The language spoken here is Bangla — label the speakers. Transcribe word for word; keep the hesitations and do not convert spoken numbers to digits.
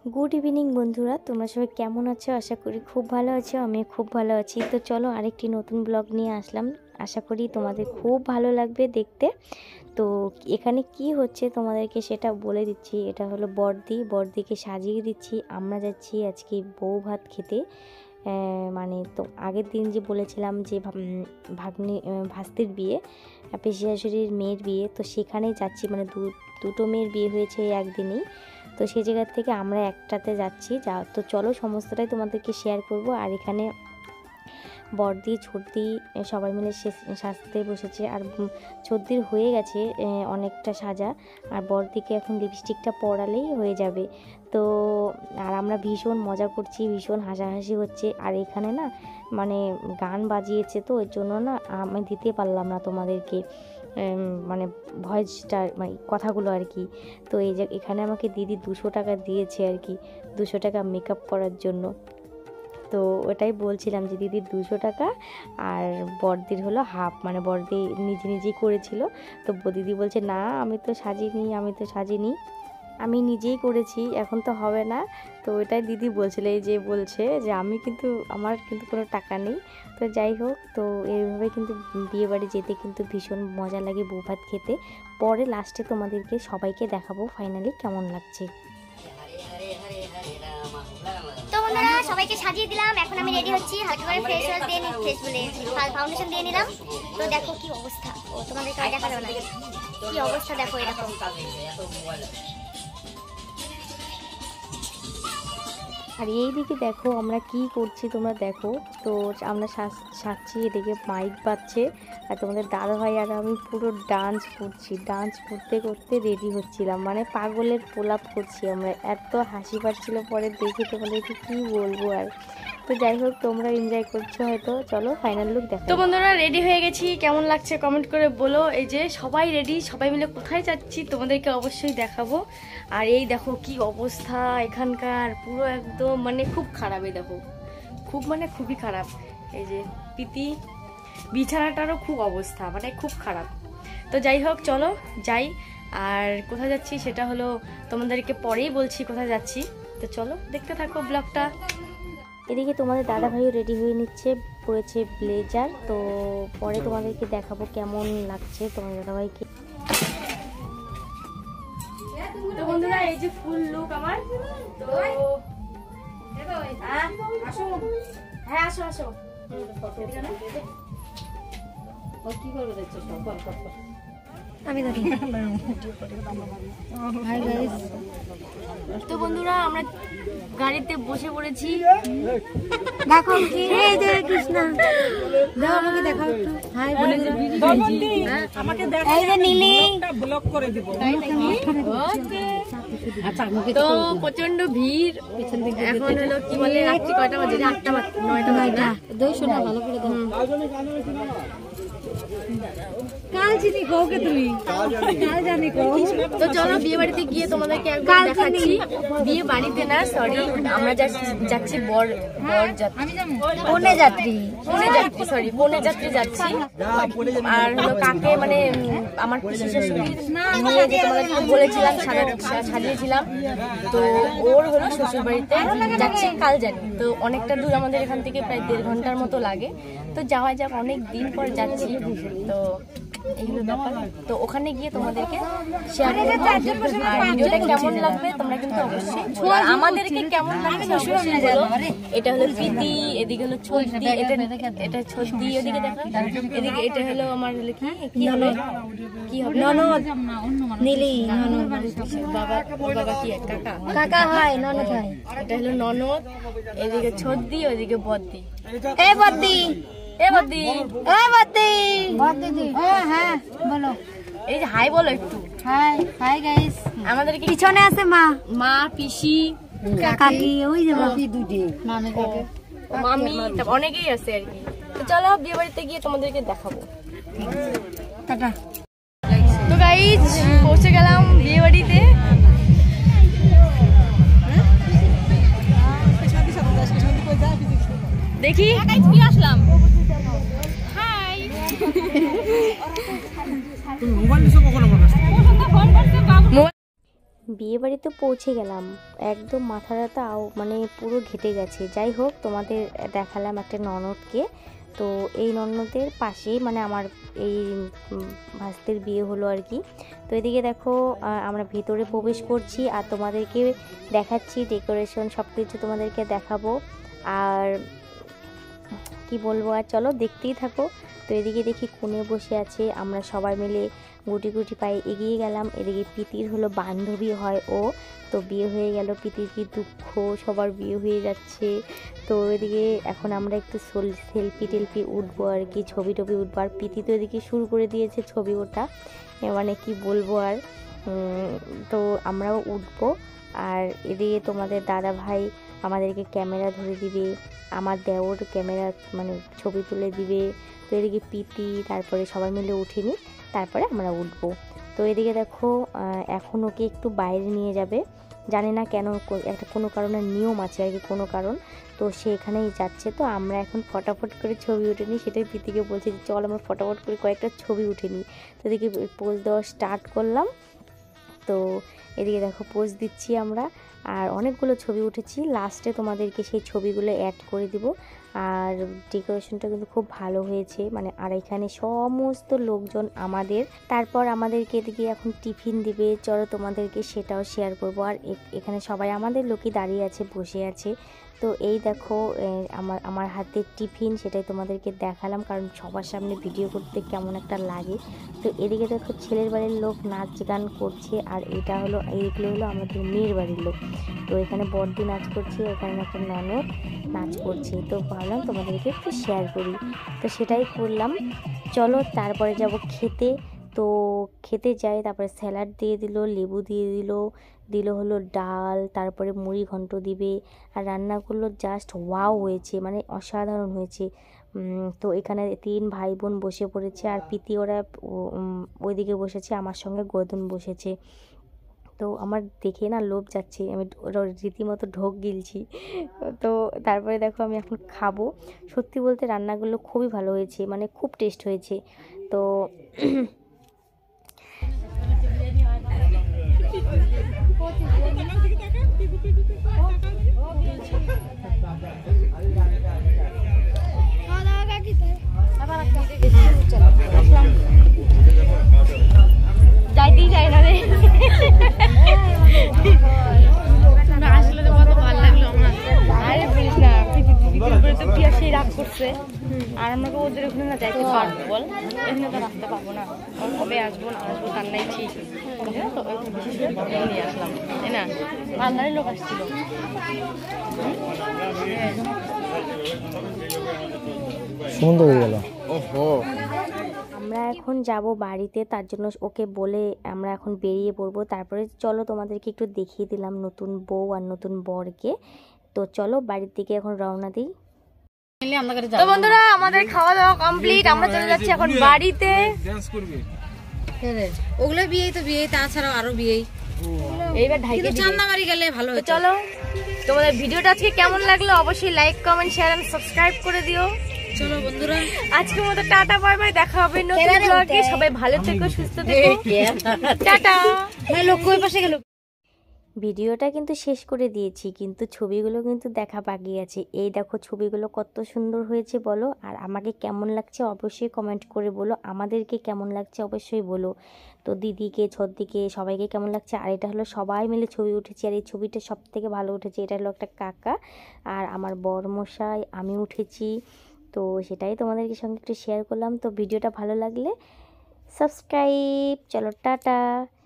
Speaker 1: गुड इवनिंग बंधुरा तुम्हारा सबाई केमन आछो आशा करी खूब भालो आछो आमी खूब भालो आछि। तो चलो आरेकटी नतून ब्लग निये आसलाम, आशा करी तुम्हादेर खूब भालो लागबे देखते। तो एखाने कि होच्छे तोमादेरके सेटा बोले दिচ্ছি। এটা হলো বড়দি, বড়দিকে সাজিয়ে দিচ্ছি। আমরা যাচ্ছি আজকে বউ ভাত খেতে। মানে তো আগের দিন যে বলেছিলাম যে ভাগ্নি ভাস্তির বিয়ে, পিসি শাশুড়ির মেয়ের বিয়ে, তো সেখানেই যাচ্ছি। মানে দুটো মেয়ের বিয়ে হয়েছে একদিনই, তো সেই জায়গা থেকে আমরা একটাতে যাচ্ছি। যা তো চলো সমস্তটাই তোমাদেরকে শেয়ার করব। আর এখানে বড়দি ছোটদি সবাই মিলে সাজতে বসেছে। আর ছোটদির হয়ে গেছে অনেকটা সাজা, আর বড়দিকে এখন লিপস্টিকটা পরালেই হয়ে যাবে। তো আর আমরা ভীষণ মজা করছি, ভীষণ হাসাহাসি হচ্ছে। আর এখানে না মানে গান বাজিয়েছে, তো ওই জন্য না আমি দিতে পারলাম না তোমাদেরকে মানে ভয়েসটা, মানে কথাগুলো আর কি। তো এই যে এখানে আমাকে দিদি দুশো টাকা দিয়েছে আর কি, দুশো টাকা মেকআপ করার জন্য। তো ওটাই বলছিলাম যে দিদির দুশো টাকা আর বড়দির হলো হাফ, মানে বড়দি নিজে নিজেই করেছিল। তো দিদি বলছে না আমি তো সাজিনি, আমি তো সাজিনি, আমি নিজেই করেছি, এখন তো হবে না। তো ওটাই দিদি বলছিল, এই যে বলছে যে আমি কিন্তু আমার কিন্তু কোনো টাকা নেই। তো যাই হোক, তো এইভাবে কিন্তু বিয়ে বাড়ি যেতে কিন্তু ভীষণ মজা লাগে বউ ভাত খেতে। পরে লাস্টে তোমাদেরকে সবাইকে দেখাবো ফাইনালি কেমন লাগছে।
Speaker 2: তো বন্ধুরা সবাইকে সাজিয়ে দিলাম, এখন আমি রেডি হচ্ছি। হালকা করে ফেস ওয়াশ দিয়ে নিই, ফেস বলে ফাউন্ডেশন দিয়ে নিলাম। তো দেখো কি অবস্থা, ও তোমাদেরকে আর দেখা যাবে না কি অবস্থা, দেখো এরকম।
Speaker 1: আর এই দিকে দেখো আমরা কি করছি তোমরা দেখো। তো আমরা সাজছি, এদিকে মাইক বাজছে, আর তোমাদের দাদা ভাই আর আমি পুরো ডান্স করছি। ডান্স করতে করতে রেডি হচ্ছিলাম, মানে পাগলের পোলাপ করছি আমরা, এত হাসি পাচ্ছিল পরে দেখে তোমাদেরকে কি বলবো। আর তো যাই হোক তোমরা এনজয় করছো হয়তো। চলো ফাইনাল লুক দেখো।
Speaker 3: তো বন্ধুরা রেডি হয়ে গেছি, কেমন লাগছে কমেন্ট করে বলো। এই যে সবাই রেডি, সবাই মিলে কোথায় যাচ্ছি তোমাদেরকে অবশ্যই দেখাবো। আর এই দেখো কি অবস্থা এখানকার, পুরো একদম মানে খুব খারাপ। এই দেখো খুব মানে খুবই খারাপ। এই যে পিতি বিছানাটারও খুব অবস্থা মানে খুব খারাপ। তো যাই হোক চলো যাই। আর কোথায় যাচ্ছি সেটা হলো তোমাদেরকে পরেই বলছি কোথায় যাচ্ছি। তো চলো দেখতে থাকো ব্লগটা।
Speaker 1: এদিকে তোমাদের দাদা ভাইও রেডি হয়ে নিচ্ছে, পরেছে ব্লেজার। তো পরে তোমাদেরকে দেখাবো কেমন লাগছে তোমাদের দাদা ভাইকে।
Speaker 3: তো বন্ধুরা এই যে ফুল লুক আমার। তো আসো, হ্যাঁ আসো আসো। কি করবে দেখছো আমি দেখি। হাই গাইস, তো বন্ধুরা আমরা গাড়িতে বসে পড়েছি।
Speaker 2: দেখো কি এই যে কৃষ্ণা, দাও আমাকে দেখাও একটু। হাই বলে আমাকে দেখো, এই যে নীলি ব্লক করে দিব।
Speaker 3: ওকে আচ্ছা, তো প্রচন্ড ভিড়। এখন হলো কি বলে রাত্রি কয়টা বাজে? আটটা নয়টা বাজে।
Speaker 2: দুইশো না ভালো করে দাও। কাল চিনি কোকে তুমি কাল জানি কো।
Speaker 3: তো চলো বিয়ে বাড়িতে গিয়ে তোমাদেরকে একবার দেখাচ্ছি। বিয়ে বাড়িতে না, সরি, আমরা যাচ্ছি বর বর যাত্রী,
Speaker 2: কোনে যাত্রী
Speaker 3: কোনে যাত্রী সরি কোনে যাত্রী যাচ্ছি। আর হলো কাকে মানে আমার পিসি শাশুড়ির নিয়ে যে তোমাদেরকে বলেছিলাম সাজিয়েছিলাম, তো ওর হলো শ্বশুর বাড়িতে যাচ্ছি কাল জানি। তো অনেকটা দূর আমাদের এখান থেকে, প্রায় দেড় ঘন্টার মতো লাগে। তো যাওয়া যাক, অনেক দিন পর যাচ্ছি। তো এই হলো ব্যাপার। তো ওখানে গিয়ে তোমাদেরকে শেয়ার করবো। আর ভিডিওটা কেমন লাগবে তোমরা কিন্তু অবশ্যই, আমাদেরকে কেমন লাগছে অবশ্যই বলো। এটা হলো প্রীতি, এদিকে হলো ছোটদি, এটা এটা ছোটদি, ওদিকে দেখো এদিকে এটা হলো আমার হলো কি কি হবে কি হবে ননদ
Speaker 2: নীলি
Speaker 3: ননদ, বাবা বাবা কি কাকা
Speaker 2: কাকা হয় ননদ হয়।
Speaker 3: এটা হলো ননদ, এদিকে ছোটদি, ওদিকে বদ্দি।
Speaker 2: এই বদ্দি,
Speaker 3: এ বদ্দি,
Speaker 2: এই বদ্দি, বদ্দি হ্যাঁ হ্যাঁ বলো।
Speaker 3: এই যে হাই বলো একটু।
Speaker 2: Hi hi guys.
Speaker 3: আমাদেরকে
Speaker 2: পিছনে আছে মা,
Speaker 3: মা পিসি
Speaker 2: কাকি, ওই যে বাকি দুটি
Speaker 3: মামি অনেকেই আছে আর কি। তো চলো বিয়ে বাড়িতে গিয়ে তোমাদেরকে দেখাবো।
Speaker 2: টাটা।
Speaker 3: তো গাইজ পৌঁছে গেলাম বিয়ে বাড়িতে। দেখি কি আসলাম। হাই মোবাইল
Speaker 1: বিয়ে বাড়িতে পৌঁছে গেলাম, একদম মাথা ব্যথা মানে পুরো ঘেটে গেছে। যাই হোক, তোমাদের দেখালাম একটা ননদকে। তো এই ননদের পাশেই মানে আমার এই ভাস্তের বিয়ে হলো আর কি। তো এদিকে দেখো আমরা ভিতরে প্রবেশ করছি আর তোমাদেরকে দেখাচ্ছি ডেকোরেশন সব কিছু তোমাদেরকে দেখাবো। আর কি বলবো, আর চলো দেখতেই থাকো। তো এদিকে দেখি কোণে বসে আছে, আমরা সবাই মিলে গুটি গুটি পায়ে এগিয়ে গেলাম। এদিকে পিতির হলো বান্ধবী হয় ও, তো বিয়ে হয়ে গেল। পিতির কি দুঃখ, সবার বিয়ে হয়ে যাচ্ছে। তো এদিকে এখন আমরা একটু সেলফি টেলফি উঠবো আর কি, ছবি টবি উঠবো। আর পিতি তো এদিকে শুরু করে দিয়েছে ছবি ওঠা, মানে কি বলবো আর। তো আমরাও উঠবো। আর এদিকে তোমাদের দাদা ভাই আমাদেরকে ক্যামেরা ধরে দিবে, আমার দেওর ক্যামেরা মানে ছবি তুলে দিবে। তো এদিকে পিতি, তারপরে সবাই মিলে উঠিনি, তারপরে আমরা উঠবো। তো এদিকে দেখো এখন ওকে একটু বাইরে নিয়ে যাবে, জানি না কেন, একটা কোনো কারণে নিয়ম আছে আর কি, কোনো কারণ। তো সে এখানেই যাচ্ছে। তো আমরা এখন ফটাফট করে ছবি উঠে নিই, সেটাই পিতিকে বলছি যে চল আমরা ফটাফট করে কয়েকটা ছবি উঠে নিই। তো এদিকে পোজ দেওয়া স্টার্ট করলাম। তো এদিকে দেখো পোজ দিচ্ছি আমরা, আর অনেকগুলো ছবি উঠেছি। লাস্টে তোমাদেরকে সেই ছবিগুলো অ্যাড করে দিব। আর ডেকোরেশনটা কিন্তু খুব ভালো হয়েছে মানে। আর এখানে সমস্ত লোকজন আমাদের। তারপর আমাদেরকে এদিকে এখন টিফিন দিবে, চলো তোমাদেরকে সেটাও শেয়ার করব। আর এখানে সবাই আমাদের লোকই দাঁড়িয়ে আছে, বসে আছে। তো এই দেখো আমার আমার হাতে টিফিন, সেটাই তোমাদেরকে দেখালাম, কারণ সবার সামনে ভিডিও করতে কেমন একটা লাগে। তো এদিকে দেখো ছেলের বাড়ির লোক নাচ গান করছে, আর এটা হলো এইগুলো হলো আমাদের মেয়ের বাড়ির লোক। তো এখানে বড়দি নাচ করছে, এখানে একটা ননদ নাচ করছে। তো ভাবলাম তোমাদেরকে একটু শেয়ার করি, তো সেটাই করলাম। চলো তারপরে যাব খেতে। তো খেতে যাই, তারপরে স্যালাড দিয়ে দিল, লেবু দিয়ে দিল, দিল হলো ডাল, তারপরে মুড়ি ঘন্ট দিবে। আর রান্নাগুলো জাস্ট ওয়াও হয়েছে, মানে অসাধারণ হয়েছে। তো এখানে তিন ভাই বোন বসে পড়েছে, আর পিতি ওরা ওইদিকে বসেছে, আমার সঙ্গে গদন বসেছে। তো আমার দেখে না লোভ যাচ্ছে, আমি রীতিমতো ঢোক গিলছি। তো তারপরে দেখো আমি এখন খাবো। সত্যি বলতে রান্নাগুলো খুবই ভালো হয়েছে, মানে খুব টেস্ট হয়েছে। তো
Speaker 3: যাইতেই যাই না রে, আসলে তো কত ভালো লাগলো আমার। আরে বলিস না, তো টিয়া সেই রাগ করছে, আর আমরা তো ওদের ওখানে না যাইতে পারবো বল, এখানে তো রাস্তা পাবো না, কবে আসবো না আসবো তার নাই ঠিক। তো বিশেষ করে নিয়ে আসলাম, তাই না, পার্লারের লোক আসছিল।
Speaker 1: সুন্দর হয়ে গেল। ওহো, আমরা এখন যাব বাড়িতে, তার জন্য ওকে বলে আমরা এখন বেরিয়ে পড়বো। তারপরে চলো তোমাদেরকে একটু দেখিয়ে দিলাম নতুন বউ আর নতুন বরকে। তো চলো বাড়ির দিকে এখন রওনা দিই।
Speaker 3: তো বন্ধুরা আমাদের খাওয়া দাওয়া কমপ্লিট, আমরা চলে যাচ্ছি এখন বাড়িতে।
Speaker 4: ওগুলো বিয়ে তো বিয়ে, তাছাড়াও আরো বিয়ে।
Speaker 3: এইবার ঢাইকে
Speaker 4: চান্দাবাড়ি গেলে ভালো হতো।
Speaker 3: চলো, তোমাদের ভিডিওটা আজকে কেমন লাগলো অবশ্যই like comment share and subscribe করে দিও।
Speaker 4: চলো বন্ধুরা,
Speaker 3: আজকের মতো টাটা বাই বাই, দেখা হবে নতুন ব্লগে। সবাই ভালো থেকো, সুস্থ থেকো, টাটা।
Speaker 4: হ্যাঁ লোক কই পাশে গেল।
Speaker 1: ভিডিওটা কিন্তু শেষ করে দিয়েছি, কিন্তু ছবিগুলো কিন্তু দেখা বাকি আছে। এই দেখো ছবিগুলো কত সুন্দর হয়েছে বলো। আর আমাকে কেমন লাগছে অবশ্যই কমেন্ট করে বলো, আমাদেরকে কেমন লাগছে অবশ্যই বলো। তো দিদিকে, ছদ্দিকে, সবাইকে কেমন লাগছে। আর এটা হলো সবাই মিলে ছবি উঠেছি, আর এই ছবিটা সব থেকে ভালো উঠেছে। এটা হলো একটা কাকা আর আমার বরমশাই, আমি উঠেছি। তো সেটাই তোমাদেরকে সঙ্গে একটু শেয়ার করলাম। তো ভিডিওটা ভালো লাগলে সাবস্ক্রাইব। চলো টাটা।